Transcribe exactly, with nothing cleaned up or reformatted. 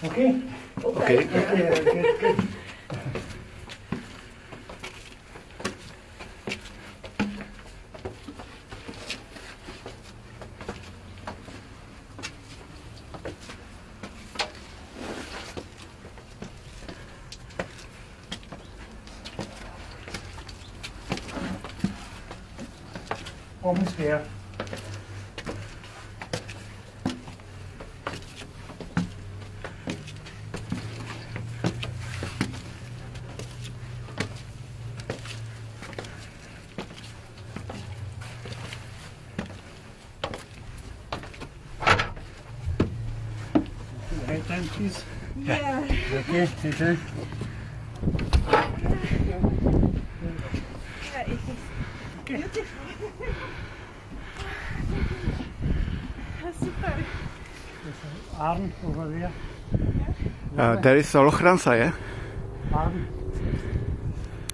Okay? Okay. Okay, good, good. Almost there. Head down, please. Yeah. Okay, head down. Yeah, it is beautiful. Super. There's an arm over there. Uh, there is a ochranca, yeah? Arm.